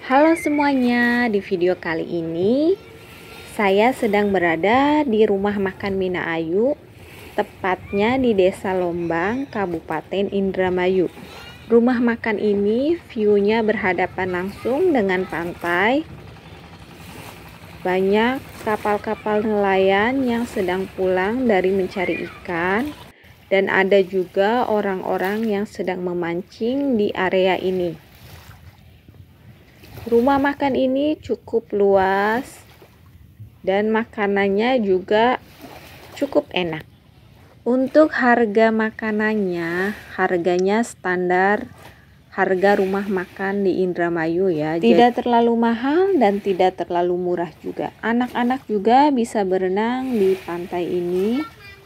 Halo semuanya, di video kali ini saya sedang berada di rumah makan Mina Ayu, tepatnya di Desa Lombang, Kabupaten Indramayu. Rumah makan ini view-nya berhadapan langsung dengan pantai. Banyak kapal-kapal nelayan yang sedang pulang dari mencari ikan, dan ada juga orang-orang yang sedang memancing di area ini. Rumah makan ini cukup luas dan makanannya juga cukup enak. Untuk harga makanannya, harganya standar harga rumah makan di Indramayu ya. Tidak terlalu mahal dan tidak terlalu murah juga. Anak-anak juga bisa berenang di pantai ini.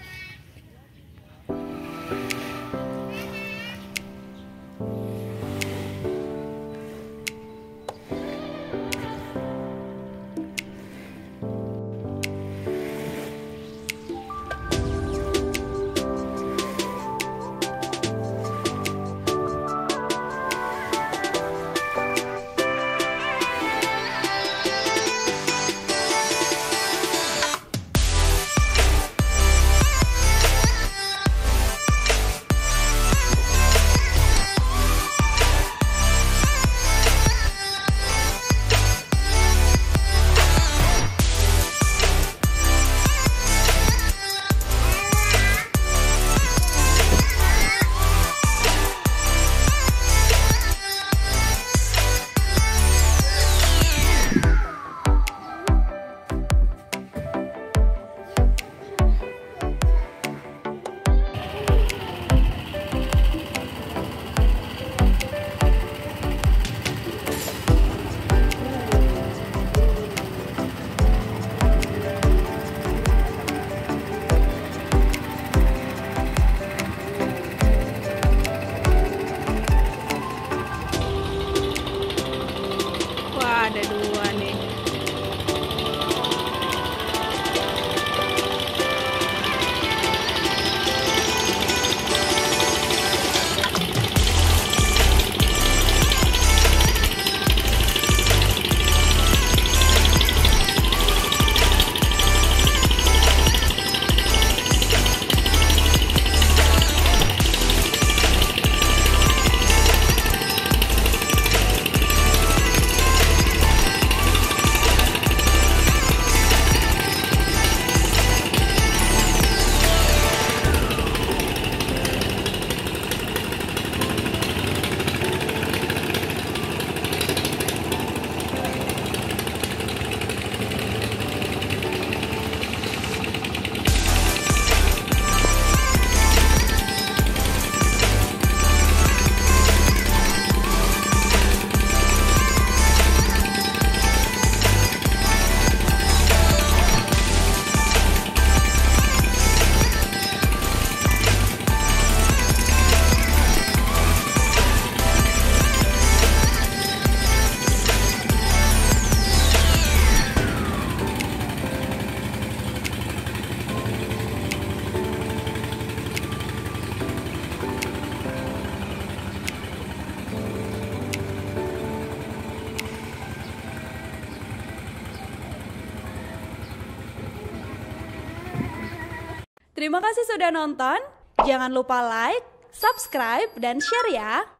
Ada dua nih. Terima kasih sudah nonton. Jangan lupa like, subscribe, dan share ya.